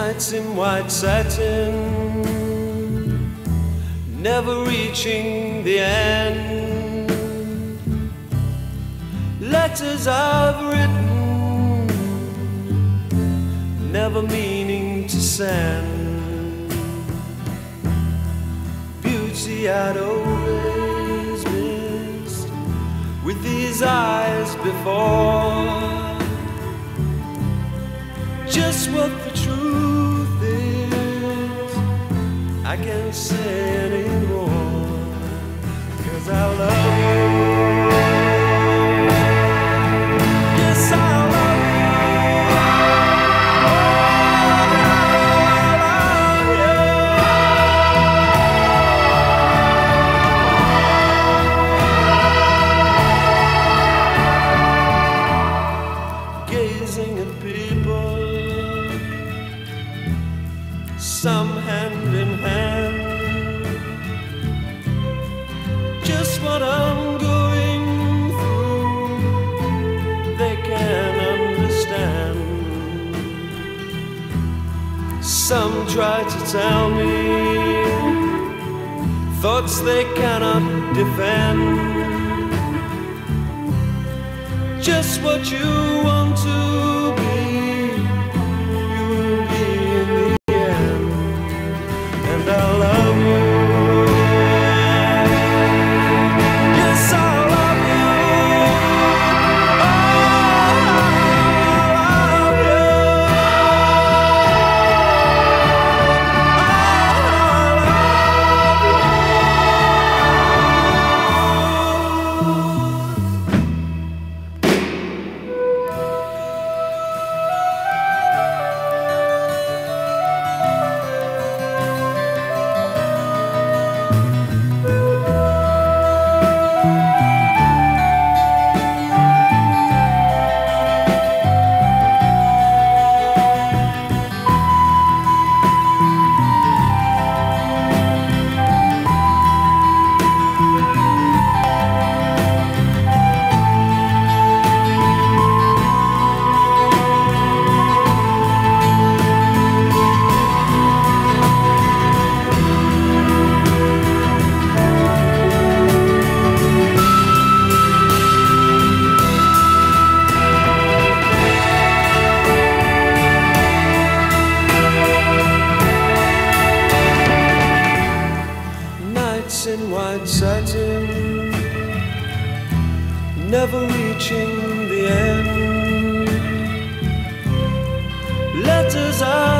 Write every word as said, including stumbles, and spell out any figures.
Nights in white satin, never reaching the end. Letters I've written, never meaning to send. Beauty I'd always missed with these eyes before. Just what the truth is, I can't say anymore, 'cause I love you. Yes, I love you. Oh, I love you. Gazing at people, some hand in hand, just what I'm going through, they can understand. Some try to tell me thoughts they cannot defend. Just what you want to be, you'll be in the end. And I love you. Yes, I love you. Oh, I love you. In white satin, never reaching the end. Letters I